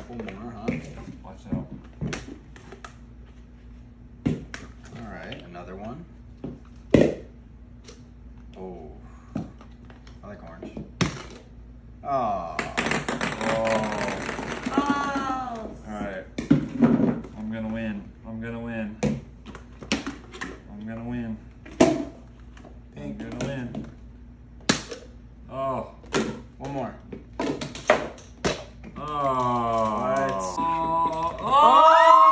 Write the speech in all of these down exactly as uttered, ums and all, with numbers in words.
couple more, huh? Watch out. All right, another one. Oh, I like orange. Oh. Oh. Oh. Alright. I'm gonna win. I'm gonna win. I'm gonna win. Pink. I'm gonna win. Oh. One more. Oh. What? Oh. Oh!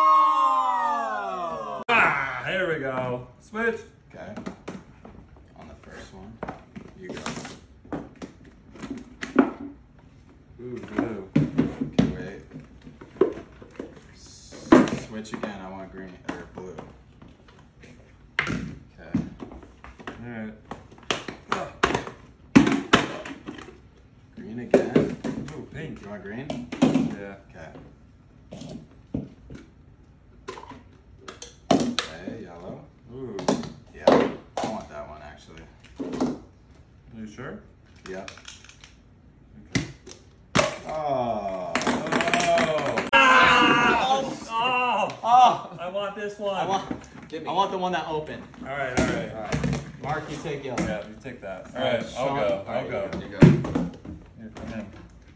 Ah, here we go. Switch. Okay. On the first one, you go. Ooh, blue. Okay, wait. S- Switch again. I want green or blue. Okay. Alright. Green again. Ooh, pink. You want green? Yeah. Okay. Okay, yellow. Ooh. Yeah, I want that one actually. You sure? Yep. Okay. Oh. Oh. Oh. Oh. Oh. I want this one. I want. I want the one that opened. Alright, alright. All right. Mark, you take yellow. Yeah, you take that. All right, Alright, I'll Sean. go. All I'll right, go. You go. You go. Here, come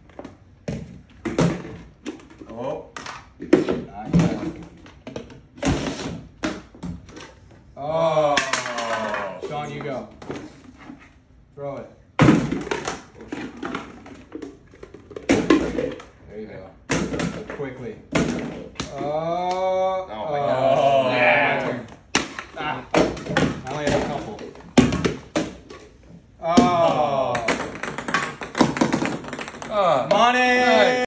in. Oh. Not yet. Oh. Oh. Sean, you go. Throw it. There you go. Quickly. Oh. Oh my God. Yeah. My turn. Ah. I only have a couple. Oh. Ah. Money.